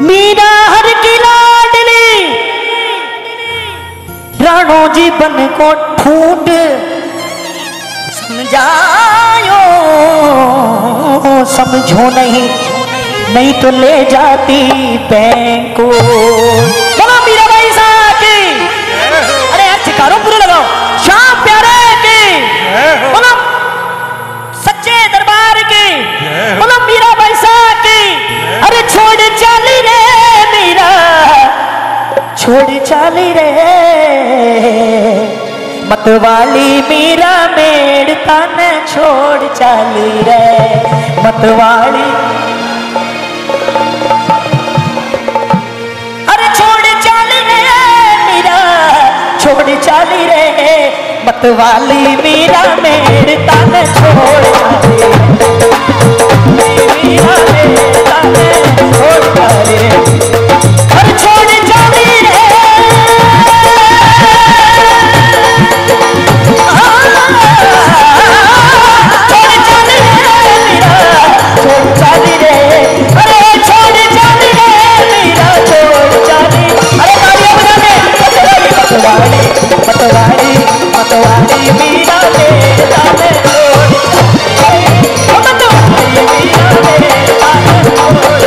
मीरा हर की लाडली राणो जीवन को ठूंठ समझायो, समझो नहीं नहीं तो ले जाती बैंक को। बोलो मीरा भाई साहब की, अरे यार ठिकारों पूरे लगाओ। शाम प्यारे की, बोलो सच्चे दरबार की, बोलो मीरा भाई साहब की। अरे छोड़ चाली रे मीरा, छोड़ चाली रे मतवाली मीरा मेड़ता न छोड़ चाली रे मतवाली। अरे छोड़ चाली रे मीरा, छोड़ चाली रे मतवाली मीरा मेड़ता न छोड़ चाली मीरा मेड़ता न छोड़ चाली रे। अरे छोड़ चाली रे, मतवाली मतवाली मीरा मेरा में छोड़, मतवाली मीरा मेरा में छोड़।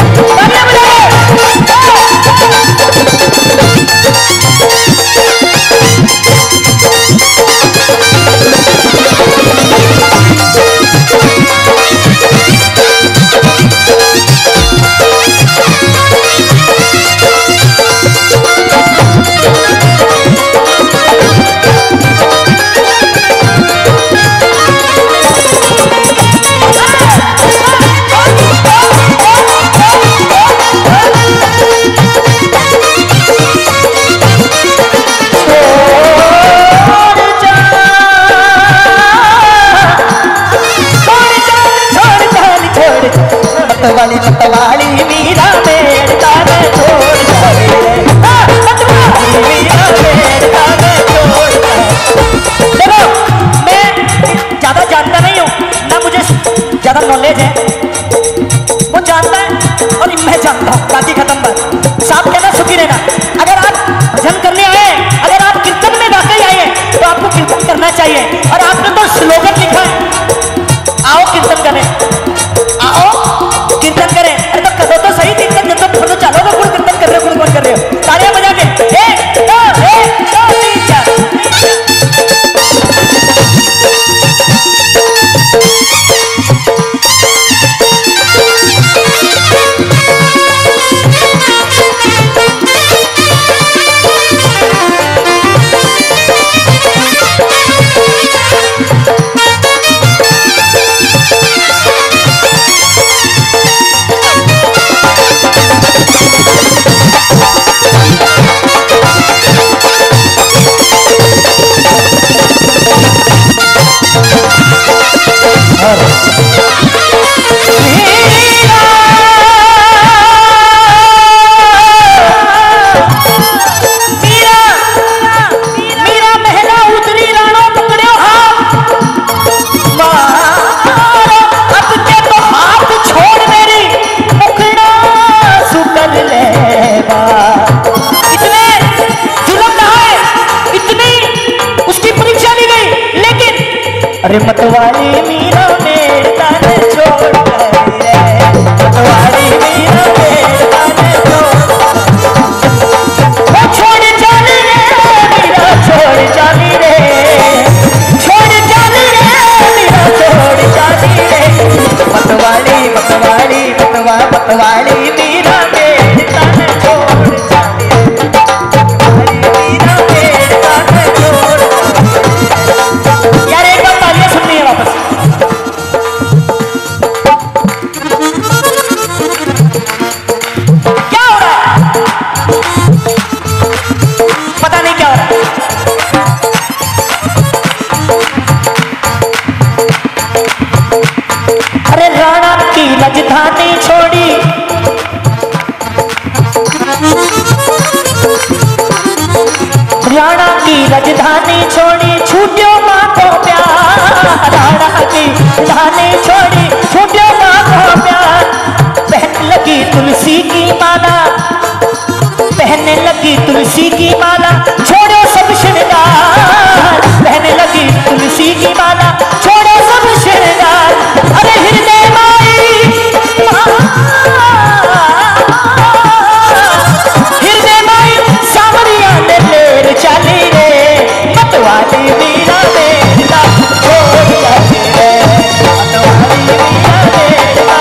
मतवाली मतवाली मीरा मेड़ता में छोड़ चाली रे, मतवाली मीरा मेड़ता में छोड़। देखो मैं ज्यादा जानता नहीं हूँ ना, मुझे ज्यादा नॉलेज है। वो जानता है और मैं जानता हूँ, बात ही खत्म। बात साफ कहना, सुखी रहना। अगर आप भजन करने आए, अगर आप कीर्तन में वाकई आए तो आपको कीर्तन करना चाहिए। और आपने तो स्लोगन लिखा है, आओ कीर्तन करें, आओ कीर्तन करें। अरे तो करो तो सही कीर्तन, जब तो फोटो चलो तो कीर्तन कर रहे हो, कौन कर रहे हो? तालियां बजा के 1 2 3 4। अरे मतवाली मीरा मेड़ता ने छोड़ चाली रे, मतवाली मीरा मेड़ता ने छोड़ चाली रे मीरा, छोड़ चाली रे, छोड़ चाली रे मीरा, छोड़ चाली रे। मतवाली मतवाली मतवाली मीरा मेड़ता ने छोड़ चाली रे, मतवाली मीरा मेड़ता ने छोड़। यार एक बार तालियां सुननी है वापस। क्या हो रहा है? पता नहीं क्या हो रहा है। अरे राणा की राजधानी छोड़ी, राणा की राजधानी छोड़ी, छूटियो माँ को प्यार। राणा की राजधानी छोड़ी, छूटियो माँ को प्यार। बहन लगी तुलसी की माला, लगी तुलसी की माला, छोड़ो सब श्रृंगार। पहनने लगी तुलसी की माला, छोड़ो सब श्रृंगार। अरे हृदय माई हृदय माई सावरिया ने लेर चाली रे, मतवाली मीरा बेटा छोड़ जाती रे, मतवाली मीरा बेटा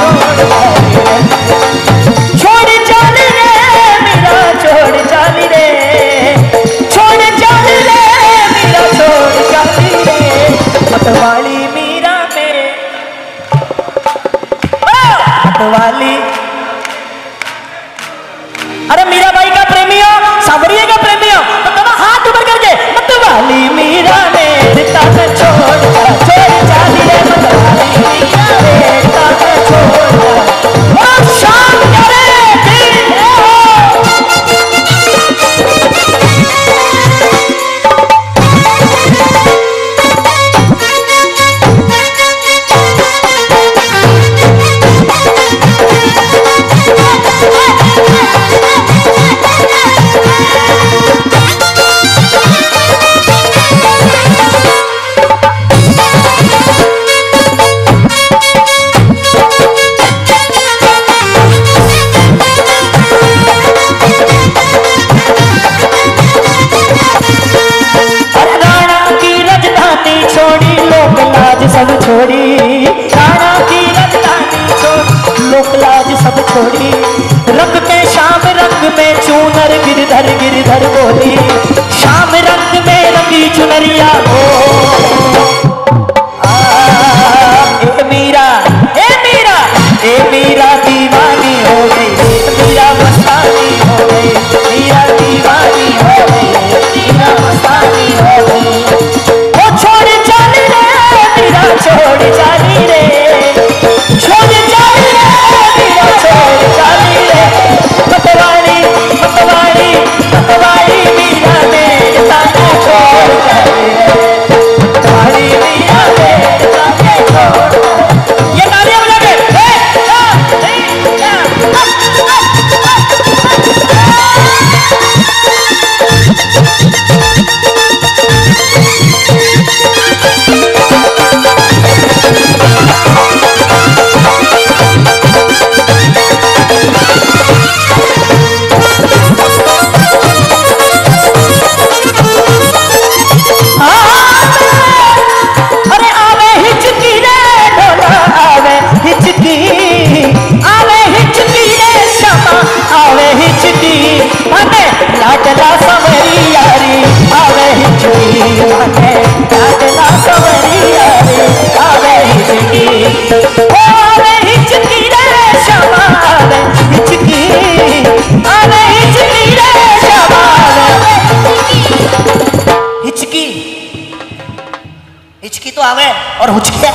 छोड़ जाती रे, छोड़ जाती रे, छोड़ जाती रे, मीरा छोड़ जाती रे, मतवाली मीरा में मतवाली। अरे मीराबाई का प्रेमियों, सांवरिया का प्रेमियों, तो दोनों हाथ ऊपर करके मतवाली मीरा ने बेटा छोड़ जाती रे, मतवाली मीरा बेटा छोड़ और शाम करे सब छोड़ी, राणा की राजधानी छोड़ी, लोकलाज सब छोड़ी। रंग के श्याम रंग में चूनर गिरधर बोली, श्याम रंग में रंगी चुनरिया हो। ए मीरा ए मीरा ए मीरा दीवानी हो गई, मीरा मस्तानी हो गई, मीरा दीवानी हो गई, मीरा मस्तानी हो गई। वो छोड़ जाने छोड़ जानी रे, छोड़ जानी रे, मीरा छोड़ जानी रे, मतवाली मतवाली मतवाली मीरा बेटा छोड़ जानी रे, मतवाली मीरा बेटा छोड़। ये तालियां बजा के लाडला सवरी यारी आवे हिचकी, लाडला सवरी यारी आवे हिचकी, आवे हिचकी रे श्यामा आवे हिचकी, आवे हिचकी रे श्यामा हिचकी। हिचकी तो आवे और हुचकिया।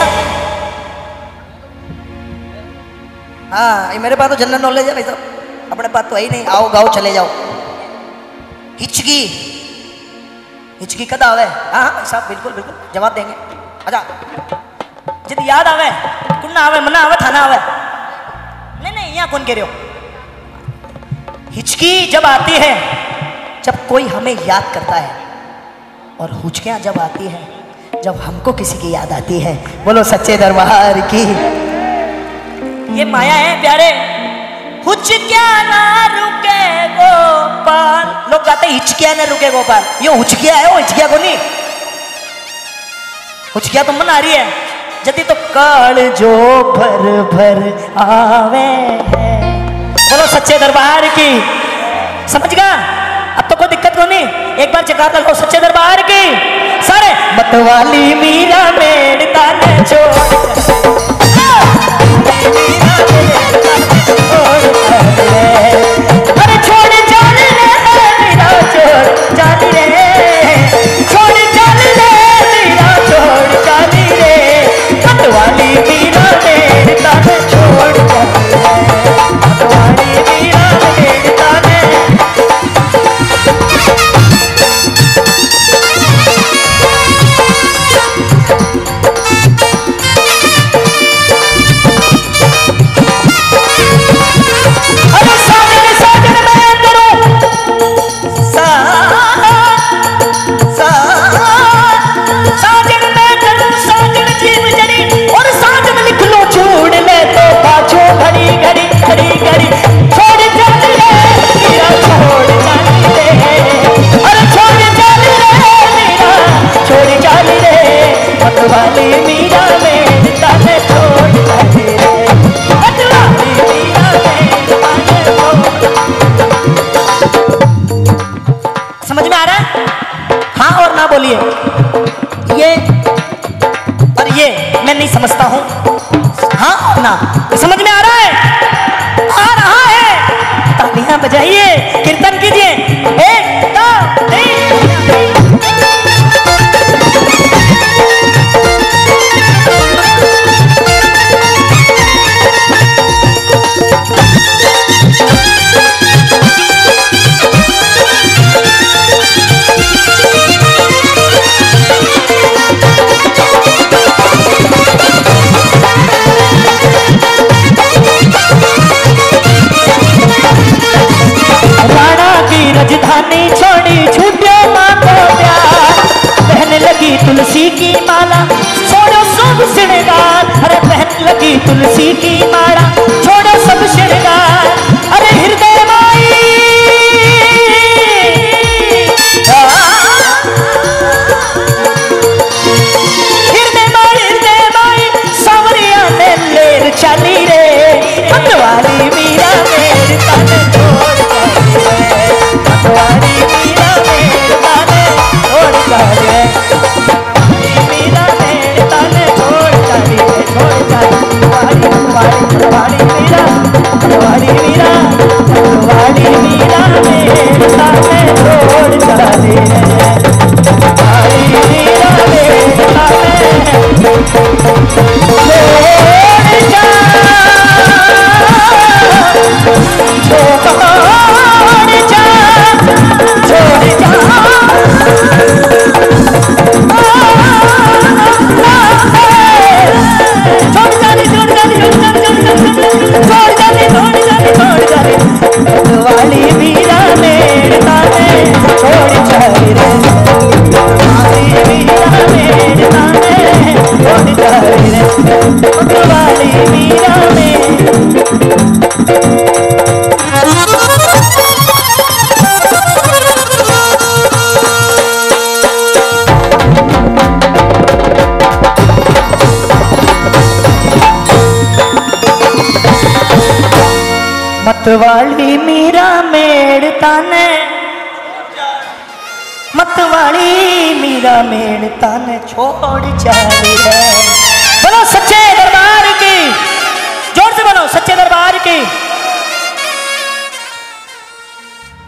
हाँ, ये मेरे पास तो जनरल नॉलेज है भाई साहब, अपने पास तो है ही नहीं। आओ गाओ चले जाओ। हिचकी हिचकी कद आवे? हाँ हाँ साहब बिल्कुल बिल्कुल जवाब देंगे। अच्छा जिद याद आवे कुन आवे, मना आवे, थाना आवे? नहीं नहीं, यहाँ कौन कह रहे हो? हिचकी जब आती है जब कोई हमें याद करता है, और हुचकियाँ जब आती है जब हमको किसी की याद आती है। बोलो सच्चे दरबार की। ये माया है प्यारे। हुचकिया ना रुके गोपाल, लोग गाते हिचकिया ना रुके गोपाल, ये हुचकिया है, वो हिचकिया को नहीं। हुचकिया तो मन आ रही है जति तो काल जो भर भर आवे है। बोलो सच्चे दरबार की। समझ गया? अब तो कोई दिक्कत को नहीं। एक बार जगा दो सच्चे दरबार की सारे। मतवाली मीरा मेड़ता ने छोड़, अरे छोड़ जाने रे मीरा छोड़ जानी रे, छोड़ जाने रे मीरा छोड़ जानी रे, मतवाली मीरा मेड़ता ने छोड़ जानी रे, मतवाली मीरा मेड़ता ने। अरे बोलिए। ये और ये मैं नहीं समझता हूं। हाँ ना, समझ में आ रहा है? आ रहा है। तालियां बजाइए, कीर्तन कीजिए। 1 2 3। राजधानी छोड़ी छूटे माँ को प्यार, पहन लगी तुलसी की माला छोड़ो सब श्रृंगार। अरे पहन लगी तुलसी की माला छोड़ो सब श्रृंगार। अरे हृदय माई हृदय माई सावरिया ने लेर चली रे। मतवाली मीरा मेरे तन छोड़ मतवाली मीरा मेरे ताने छोड़ जाए। मीरा मेरे ताने छोड़ जाए, छोड़ जाए। मतवाली मतवाली मतवाली मीरा, मतवाली मीरा, मतवाली मीरा मेरे ताने छोड़ जाए। मतवाली मीरा मेरे ताने छोड़ जा, वाली मीरा मेरे ताने छोड़ जाए रे। वाली मीरा मेरे ताने छोड़ जाए रे। वाली मीरा मतवाली मीरा मेड़ ताने, मतवाली मीरा मेड़ ताने छोड़ जाए है। बोलो सच्चे दरबार की, जोर से बोलो सच्चे दरबार की।